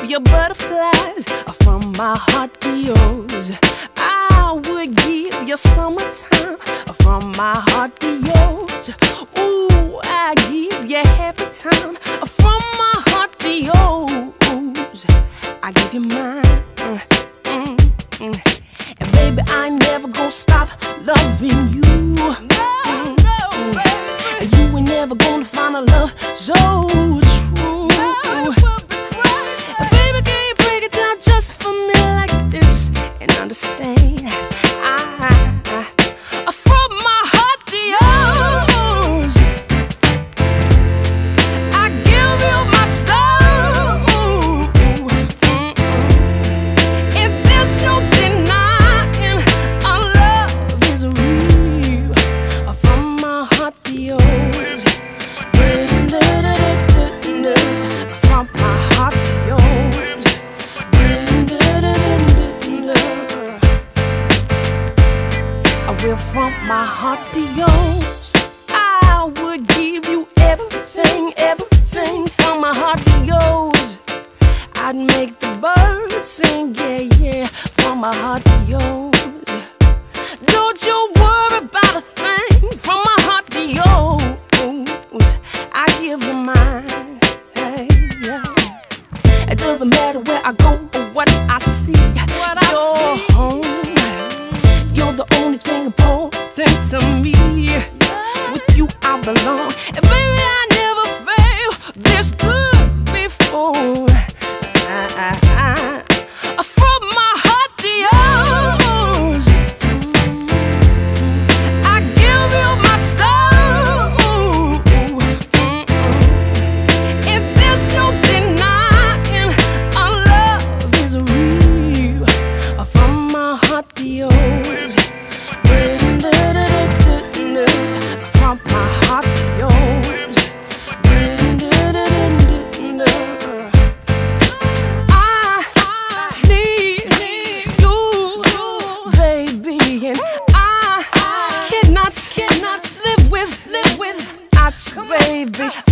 your butterflies from my heart to yours. I would give you summertime from my heart to yours. Ooh, I give you happy time from my heart to yours. I give you mine. And baby, I ain't never gonna stop loving you. And you ain't never gonna find a love so true. And baby, can you break it down just for me like this and understand? From my heart to yours, I give you my soul. And there's no denying our love is real. From my heart to yours, from my heart to yours. Well, from my heart to yours, I would give you everything, everything. From my heart to yours, I'd make the birds sing, yeah, yeah. From my heart to yours, don't you worry about a thing. From my heart to yours, I give you mine, hey, yeah. It doesn't matter where I go or what I see. You're home. You're the only thing important to me. With you I belong. And baby, I never felt this good before. From my heart to yours, I give you my soul. And there's no denying our love is real. From my heart to yours, from my heart to yours. I need you, baby, and I cannot live without you, baby.